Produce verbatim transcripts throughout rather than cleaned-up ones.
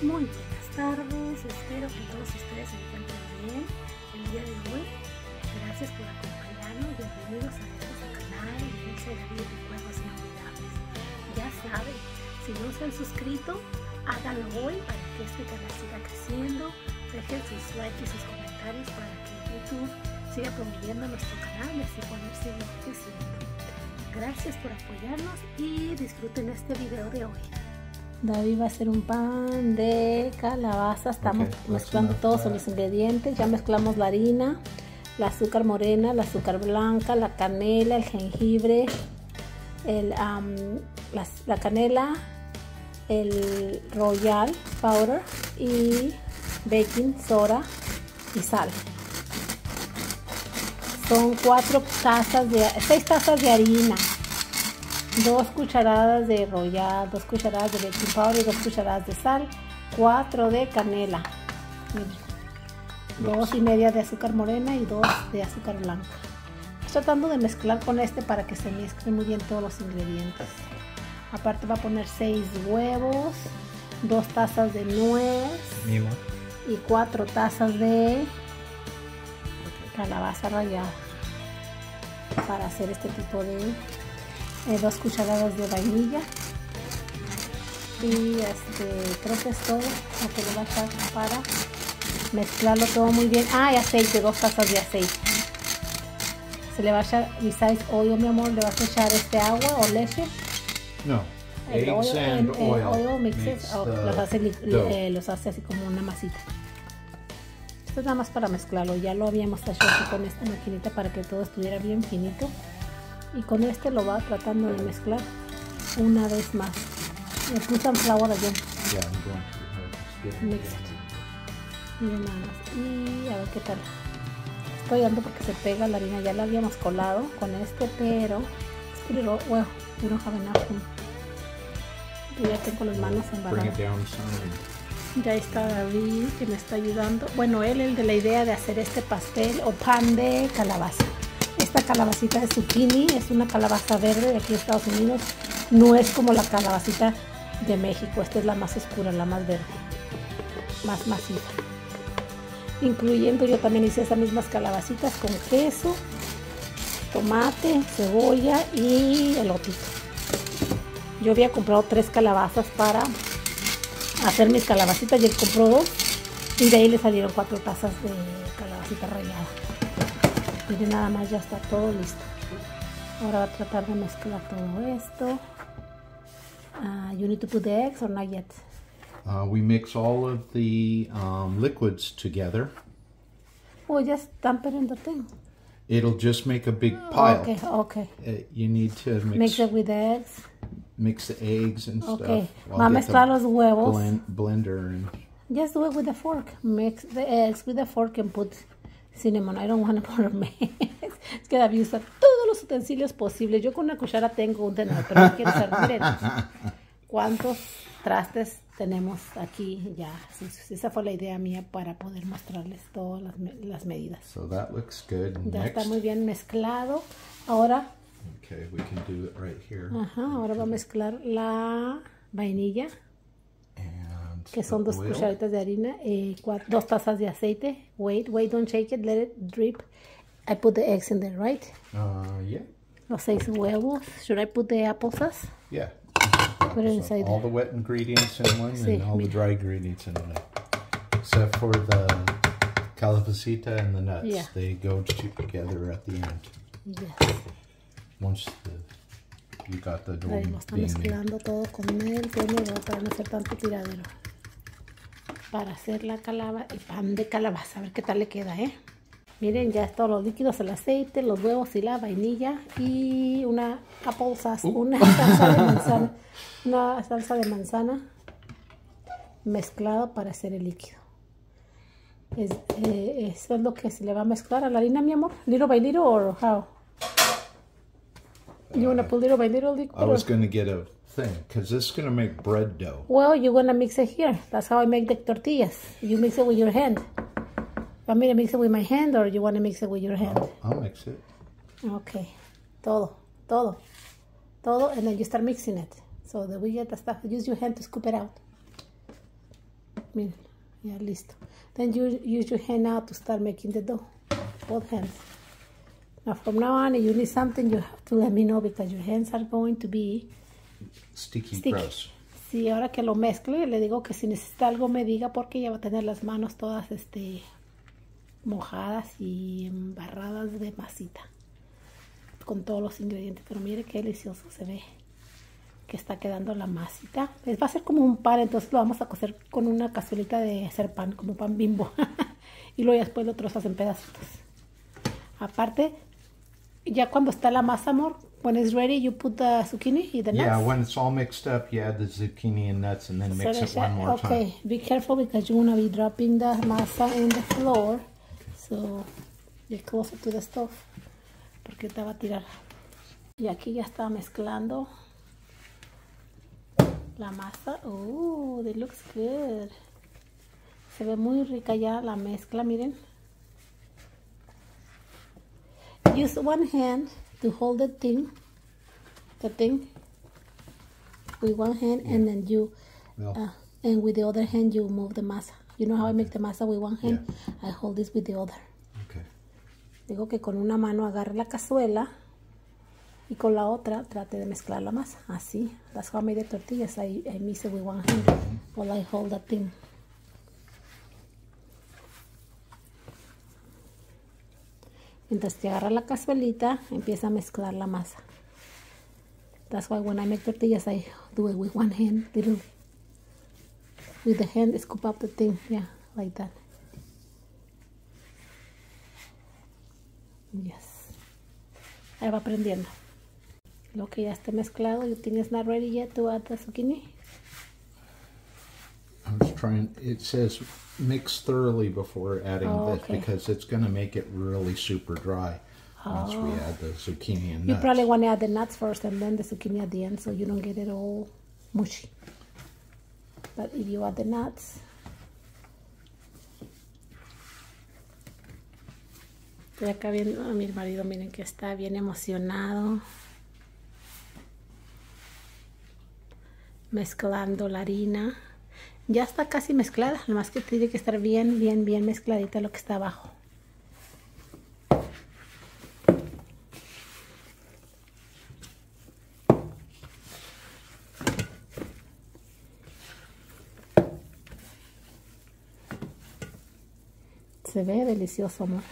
Muy buenas tardes, espero que todos ustedes se encuentren bien el día de hoy. Gracias por acompañarnos, bienvenidos a este su canal, Inicio de Vida y Juegos Inolvidables. Ya saben, si no se han suscrito, háganlo hoy para que este canal siga creciendo. Dejen sus likes y sus comentarios para que YouTube siga promoviendo nuestro canal y así poder seguir creciendo. Gracias por apoyarnos y disfruten este video de hoy. David va a hacer un pan de calabaza. Estamos okay, mezclando todos los ingredientes. Ya mezclamos la harina, el azúcar morena, el azúcar blanca, la canela, el jengibre, el, um, la, la canela, el royal powder y baking soda y sal. Son cuatro tazas de, seis tazas de harina, dos cucharadas de royal, dos cucharadas de baking powder, dos cucharadas de sal, cuatro de canela, miren, dos y media de azúcar morena y dos de azúcar blanca. Estoy tratando de mezclar con este para que se mezclen muy bien todos los ingredientes. Aparte va a poner seis huevos, dos tazas de nuez y cuatro tazas de calabaza rallada para hacer este tipo de eh, dos cucharadas de vainilla y este creo que es todo lo que le va a echar para mezclarlo todo muy bien. Ah, y aceite, dos tazas de aceite. Se le va a echar, besides oil, mi amor, le vas a echar este agua o leche. No, el eggs oil, and el, oil, el oil mixes, oh, los, hace, eh, los hace así como una masita. Esto es nada más para mezclarlo, ya lo habíamos hecho así con esta maquinita para que todo estuviera bien finito. Y con este lo va tratando de mezclar una vez más. Le puse un flour again. Yeah, I'm going to uh, Mix it. Miren nada más. Y a ver qué tal. Estoy dando porque se pega la harina, ya la habíamos colado con este, pero pero well, we don't have enough. Yo ya tengo las manos embarazadas. Ya está David que me está ayudando. Bueno, él el de la idea de hacer este pastel o pan de calabaza. Esta calabacita de zucchini es una calabaza verde de aquí de Estados Unidos. No es como la calabacita de México. Esta es la más oscura, la más verde, más maciza. Incluyendo, yo también hice esas mismas calabacitas con queso, tomate, cebolla y elotito. Yo había comprado tres calabazas para hacer mis calabacitas y él compró dos y de ahí le salieron cuatro tazas de calabacita rallada. Miren, nada más ya está todo listo. Ahora va a tratar de mezclar todo esto. Uh, you need to put the eggs or not yet? Uh, we mix all of the um, liquids together. Oh, just dump it in the thing. It'll just make a big pile. Okay, okay. Uh, you need to mix, mix it with the eggs. Mix the eggs and okay. stuff. Va a mezclar los huevos. Blend, blender and just do it with a fork. Mix the eggs with a fork and put cinnamon. I don't want to put mess. Es que David usa todos los utensilios posibles. Yo con una cuchara tengo un tenedor, pero no quiero usar. Miren cuántos trastes tenemos aquí ya. Sí, sí, esa fue la idea mía para poder mostrarles todas las, las medidas. So that looks good. Ya Next. está muy bien mezclado. Ahora okay, we can do it right here. Ajá, ahora va a mezclar la vainilla, and que son dos oil. cucharaditas de harina, eh, cuatro, dos tazas de aceite. Wait, wait, don't shake it, let it drip. I put the eggs in there, right? Uh, yeah. Los seis huevos. Should I put the applesauce? Yeah. Put it So inside all there. the wet ingredients in one Sí, and all mira. the dry ingredients in one. Except for the calabacita and the nuts. Yeah. They go together at the end. Yes. Once the, you got the dough Ahí lo está being made. mezclando todo con el tenedor para no hacer tanto tiradero. Para hacer la calabaza, el pan de calabaza. A ver qué tal le queda, ¿eh? Miren, ya todos los líquidos, el aceite, los huevos y la vainilla y una apple sauce, uh. una salsa de manzana, una salsa de manzana mezclada para hacer el líquido. Es, eh, eso es lo que se le va a mezclar a la harina, mi amor. Little by little or how? You want to put little by little liquid? I was going to get a thing because this is going to make bread dough. Well, you're going to mix it here. That's how I make the tortillas. You mix it with your hand. Want me to mix it with my hand or you want to mix it with your hand? I'll, I'll mix it. Okay. Todo, todo, todo, and then you start mixing it. So that we get the stuff. Use your hand to scoop it out. Miren, ya listo. Then you use your hand now to start making the dough. Both hands. Now from now on, if you need something, you have to let me know because your hands are going to be Sticky, sticky. gross. Sí, ahora que lo mezcle, le digo que si necesita algo me diga porque ya va a tener las manos todas este, mojadas y embarradas de masita. Con todos los ingredientes. Pero mire qué delicioso se ve que está quedando la masita. Va a ser como un pan, entonces lo vamos a cocer con una cazuelita de hacer pan, como pan Bimbo. Y luego ya después lo trozas en pedacitos. Aparte, ya cuando está la masa, amor, when it's ready, you put the zucchini y the nuts. Yeah, when it's all mixed up, you add the zucchini and nuts and then mix So it one more okay, time. Okay, be careful because you're going to be dropping the masa in the floor. So, get closer to the stove. Porque te va a tirar. Y aquí ya está mezclando la masa. Oh, it looks good. Se ve muy rica ya la mezcla, miren. Use one hand to hold the thing, the thing with one hand, yeah. And then you, well, uh, and with the other hand you move the masa. You know how I make the masa with one hand? Yeah. I hold this with the other. Okay. Digo que con una mano agarre la cazuela y con la otra trate de mezclar la masa. Así. That's how I made the tortillas. I, I mix it with one hand mm-hmm. while I hold the thing. Mientras te agarra la cazuelita, empieza a mezclar la masa. That's why when I make tortillas, I do it with one hand, little. With the hand, scoop up the thing, yeah, like that. Yes. Ahí va aprendiendo. Lo que ya esté mezclado, you think it's not ready yet to add the zucchini? I was trying, it says mix thoroughly before adding oh, this okay. because it's going to make it really super dry oh. once we add the zucchini and nuts. You probably want to add the nuts first and then the zucchini at the end so you don't get it all mushy. But if you add the nuts, estoy acá viendo a mi marido, miren que está bien emocionado mezclando la harina. Ya está casi mezclada, nada más que tiene que estar bien, bien, bien mezcladita lo que está abajo. Se ve delicioso, amor.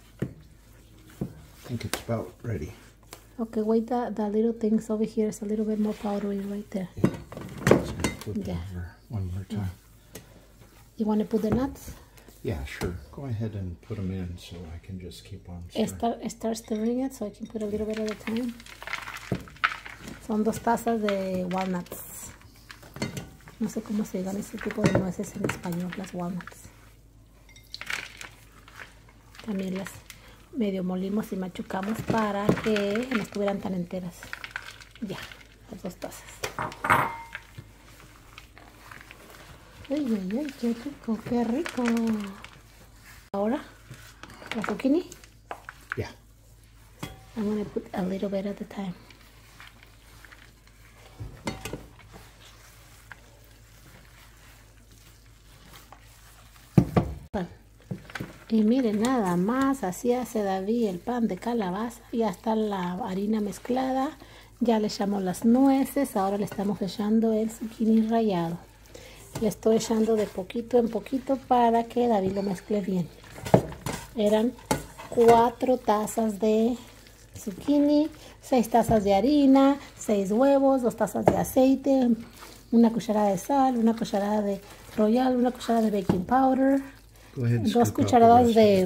I think it's about ready. Okay, wait, the, the little things over here is a little bit more powdery right there. Yeah. Just gonna flip it Yeah. over one more time. You want to put the nuts? Yeah, sure. Go ahead and put them in so I can just keep on stirring. Start, start stirring it so I can put a little bit at a time. Son dos tazas de walnuts. No sé cómo se digan ese tipo de nueces en español, las walnuts. También las medio molimos y machucamos para que no estuvieran tan enteras. Ya, las dos tazas. Ay, ay, ay, qué rico, qué rico. Ahora, la zucchini. Yeah. I'm going to put a little bit at a time. Y miren, nada más, así hace David el pan de calabaza. Ya está la harina mezclada, ya le echamos las nueces, ahora le estamos echando el zucchini rallado. Le estoy echando de poquito en poquito para que David lo mezcle bien. Eran cuatro tazas de zucchini, seis tazas de harina, seis huevos, dos tazas de aceite, una cucharada de sal, una cucharada de royal, una cucharada de baking powder, dos cucharadas de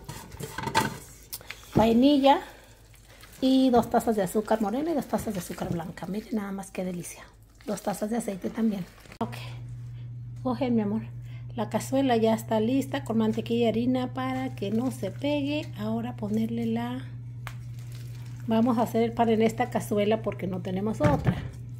vainilla y dos tazas de azúcar morena y dos tazas de azúcar blanca. Miren nada más qué delicia. Dos tazas de aceite también. Ok, coge mi amor. La cazuela ya está lista con mantequilla y harina para que no se pegue. Ahora ponerle la... Vamos a hacer el pan en esta cazuela porque no tenemos otra.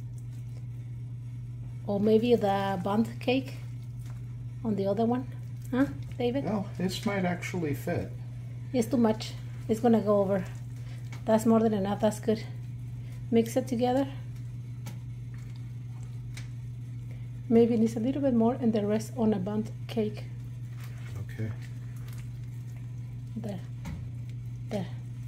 Or maybe the bundt cake on the other one. Huh, David? Well, this might actually fit. It's too much. It's gonna go over. That's more than enough. That's good. Mix it together. Maybe needs a little bit more and the rest on a bundt cake. Okay. There. There.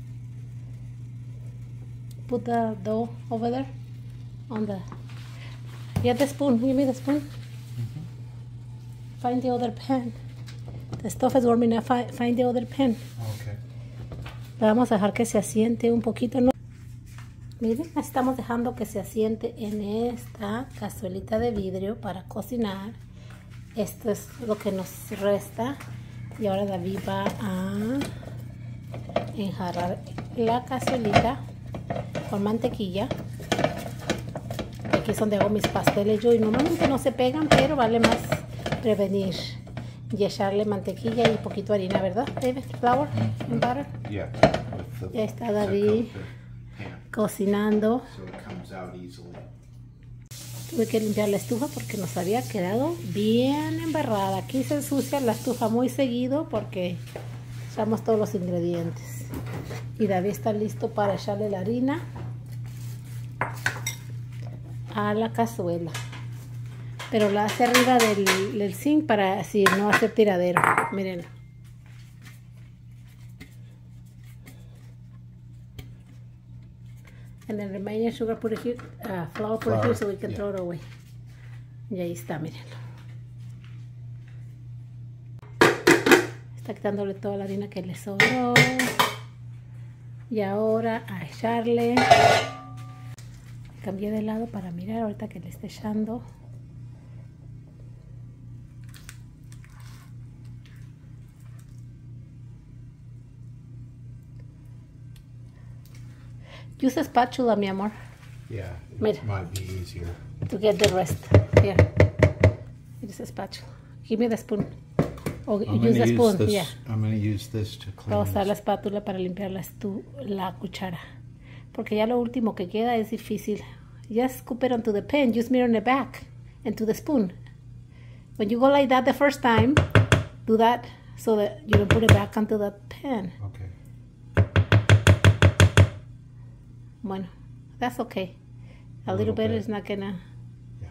Put the dough over there on the... Get the spoon. Give me the spoon. Mm-hmm. Find the other pan. The stuff is warming up. Find the other pan. Okay. La vamos a dejar que se asiente un poquito, ¿no? Miren, estamos dejando que se asiente en esta cazuelita de vidrio para cocinar. Esto es lo que nos resta. Y ahora David va a enjarrar la cazuelita con mantequilla. Aquí es donde hago mis pasteles yo y normalmente no se pegan, pero vale más prevenir. Y echarle mantequilla y poquito harina, ¿verdad, David? Flour and butter. Yeah. Ya está David cocinando. So it comes out easily. Tuve que limpiar la estufa porque nos había quedado bien embarrada. Aquí se ensucia la estufa muy seguido porque echamos todos los ingredientes. Y David está listo para echarle la harina a la cazuela. Pero la hace arriba del, del zinc para así no hacer tiradero. Miren. And then remaining sugar, put it here, uh, flour, put it here so we can yeah. throw it away. Y ahí está, miren. Está quitándole toda la harina que le sobró. Y ahora a echarle. Cambié de lado para mirar ahorita que le esté echando. Use a spatula, mi amor. Yeah, it Mira. might be easier. To get the rest. Here. Use a spatula. Give me the spoon. Or I'm use gonna the spoon. use this, Yeah. I'm going to use this to clean Vamos a usar la this. espátula para limpiar la, estu la cuchara. Porque ya lo último que queda es difícil. Just scoop it onto the pan. Just mirror it back. And to the spoon. When you go like that the first time, do that so that you don't put it back onto the pan. Okay. Bueno, that's okay. A, A little, little bit, bit. is not gonna... Yeah.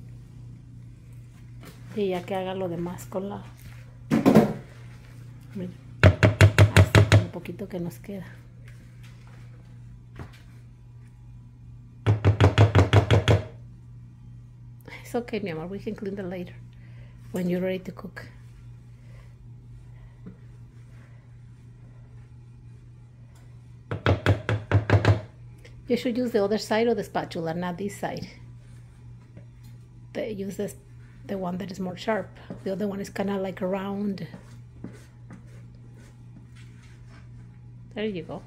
Y ya que haga lo demás con la... Mira. Así con un poquito que nos queda. It's okay, mi amor. We can clean that later. When you're ready to cook. You should use the other side of the spatula, not this side. They use this, the one that is more sharp. The other one is kind of like round. There you go.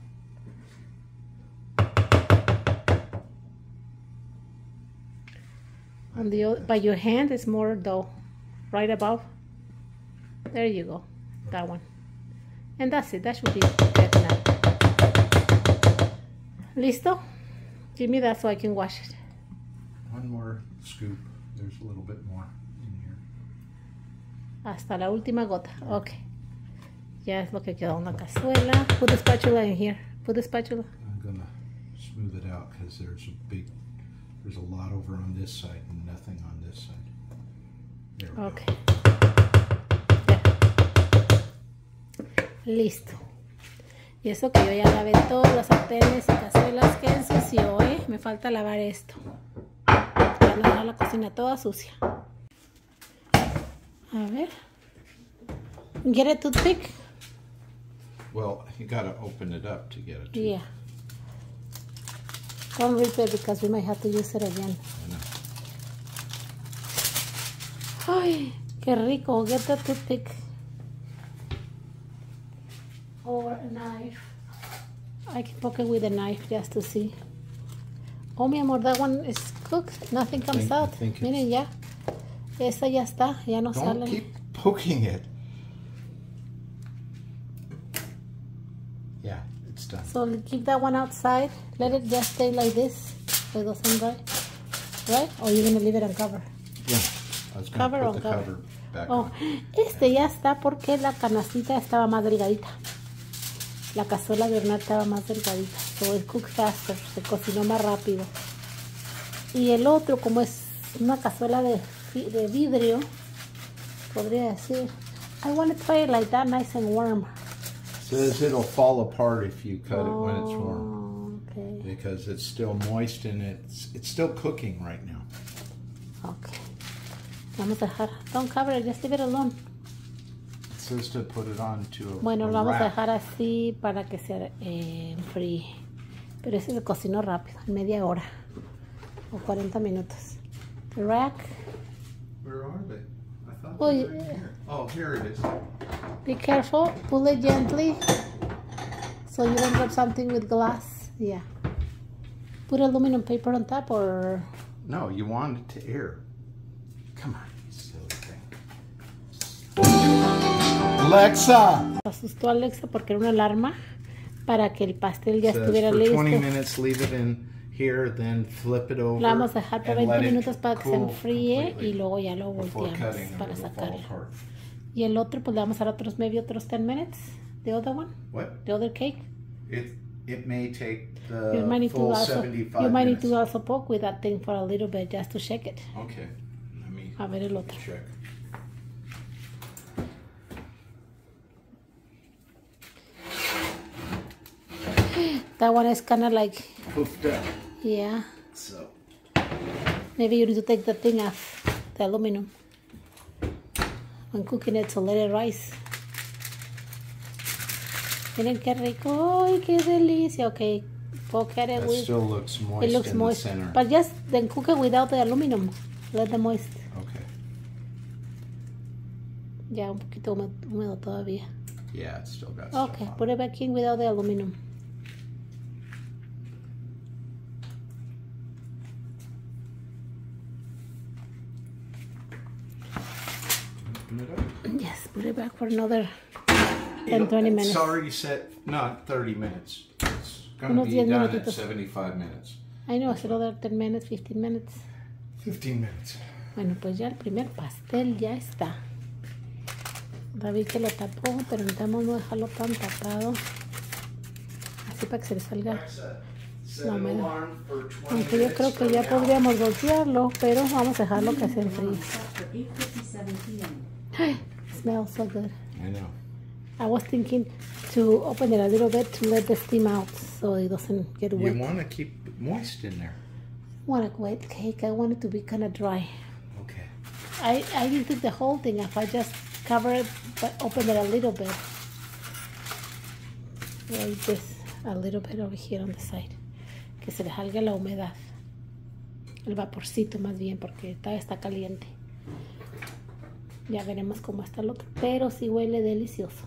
On the other, by your hand, it's more dough, right above. There you go, that one. And that's it. That should be good now. Listo? Give me that so I can wash it. One more scoop. There's a little bit more in here. Hasta la última gota. Ok. Ya es lo que quedó en la cazuela. Put the spatula in here. Put the spatula. I'm going to smooth it out because there's a big, there's a lot over on this side and nothing on this side. There we Ok. go. Ya. Listo. Y eso que yo ya lavé todos los sartenes y cazuelas que ensució, ¿eh? Me falta lavar esto. Para no dejar la cocina toda sucia. A ver. Get a toothpick. Well, you got to open it up to get it. To Yeah. Don't rip it because we might have to use it again. Ay, qué rico. Get the toothpick. Or a knife. I can poke it with a knife just to see. Oh, mi amor, that one is cooked. Nothing comes think- I out. think Miren ya. Esta ya está. Ya no Don't sale. keep poking it. Yeah, it's done. So keep that one outside. Let it just stay like this. So it doesn't dry. Right? Or you're going to leave it uncovered. Yeah, I was going Cover to on put the cover. cover back Oh, on. este ya está porque la canastita estaba más delgadita. La cazuela de hornear estaba más delgadita. So it cooked faster. Se cocinó más rápido. Y el otro, como es una cazuela de de vidrio, podría decir. I want to try it like that, nice and warm. Says it'll fall apart if you cut it when it's warm. Okay. Because it's still moist and it's it's still cooking right now. Okay. Vamos a dejar. Don't cover it, just leave it alone. It says to put it on to a, Bueno, a lo vamos a wrap. dejar así para que se eh, enfríe. Pero ese se cocinó rápido, en media hora o cuarenta minutos. The rack. Where are they? I thought Oh, they were in yeah. here. Oh, here it is. Be careful, pull it gently so you don't drop something with glass. Yeah. Put aluminum paper on top or... No, you want it to air. Come on, you silly thing. Alexa! Asustó a Alexa porque era una alarma para que el pastel ya Says estuviera for listo. twenty minutes, leave it in here, then flip it over. Lo vamos a dejar por and let veinte it minutos para que se cool enfríe completely y luego ya lo before volteamos cutting, or para it'll fall sacarlo. apart. Y el otro pues le vamos a dar otros maybe otros ten minutes. The other one? What? The other cake? It it may take You might the need to full also, seventy-five you might need minutes. to also poke with that thing for a little bit just to shake it. Okay, let me A ver el otro. check. That one is kind of like, Poofed up. yeah. So Maybe you need to take the thing off, the aluminum, when cooking it to let it rise. Miren qué rico. Ay, qué delicia. Okay, poke at it that with, still looks moist it looks in moist. the center. But just then cook it without the aluminum. Let the moist. Okay. Ya un poquito húmedo, húmedo todavía. Yeah, it's still got stuff Okay, on put it back in without the aluminum. Open it up. Yes, put it back for another ten, It'll- twenty minutes. It's already set, not thirty minutes. It's going to Unos be diez done at minutitos. seventy-five minutes. I know, it's another ten minutes, fifteen minutes. fifteen minutes. Bueno, pues ya el primer pastel ya está. David que lo tapó, pero intentamos no dejarlo tan tapado. Así para que se le salga. Set No, an mira. alarm for twenty Aunque yo minutes creo que from ya now. podríamos voltearlo, pero vamos a dejarlo que se enfríe. Ay, smells so good. I know. I was thinking to open it a little bit to let the steam out so it doesn't get You wet. want to keep it moist in there. I want a wet cake. I want it to be kind of dry. Okay. I, I didn't think the whole thing. If I just cover it but open it a little bit. Like this, a little bit over here on the side. Que se le salga la humedad. El vaporcito más bien porque está, está caliente. Ya veremos cómo está el otro. Pero sí huele delicioso.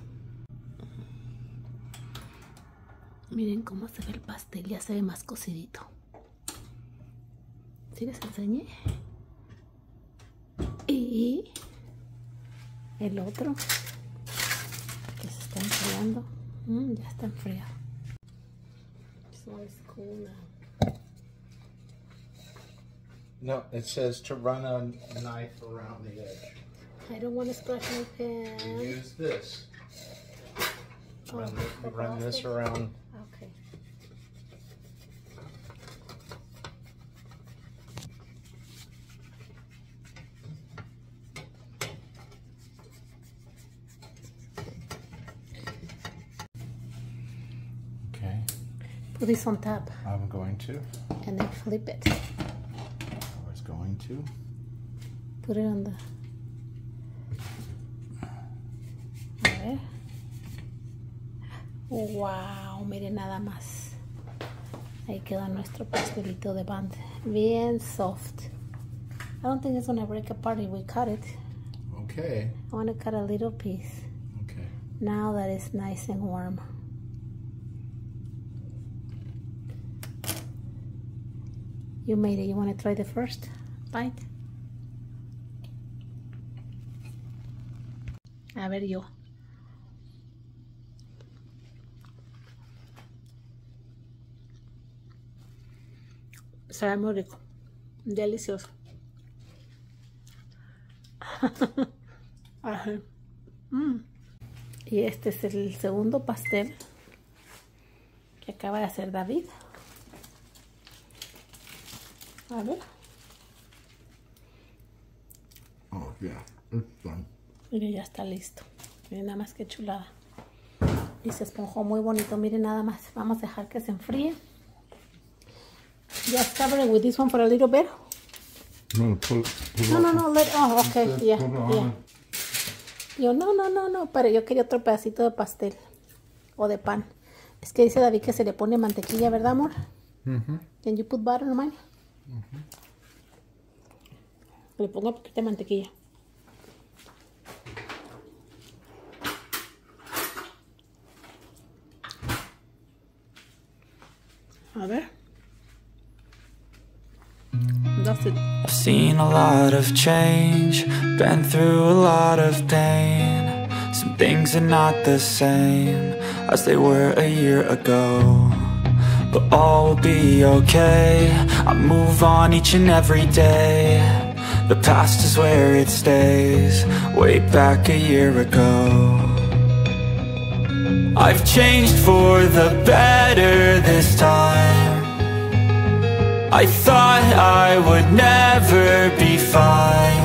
Miren cómo se ve el pastel. Ya se ve más cocidito. ¿Sí les enseñé? Y el otro que se está enfriando. Mm, ya está enfriado. This one is cool now. No, it says to run a knife around the edge. I don't want to splash my pan. Use this. Oh, Run, the run this plastic? around. Okay. Okay. Put this on top I'm going to. and then flip it. I was going to. Put it on the... A ver. Wow, miren nada más. Ahí queda nuestro pastelito de band. Bien soft. I don't think it's gonna break apart if we cut it. Okay. I want to cut a little piece. Okay. Now that it's nice and warm. You made it. You want to try the first bite? A ver yo. Sabe muy rico. Delicioso. Ajá. Mm. Y este es el segundo pastel que acaba de hacer David. A ver. Oh, yeah, it's done. Mire, ya está listo. Miren nada más que chulada. Y se esponjó muy bonito. Miren nada más. Vamos a dejar que se enfríe. Just cover it with this one for a little bit. No, put, put No, no, no. Let, oh, okay. Put Yeah, it on. yeah. Yo, no, no, no, no. Pero yo quería otro pedacito de pastel. O de pan. Es que dice David que se le pone mantequilla, ¿verdad, amor? Mm-hmm. Can you put butter on mine? Mm-hmm. Le pongo un poquito de mantequilla. A ver. That's it. I've seen a lot of change, been through a lot of pain. Some things are not the same as they were a year ago, but all will be okay. I move on each and every day. The past is where it stays, way back a year ago. I've changed for the better this time. I thought I would never be fine,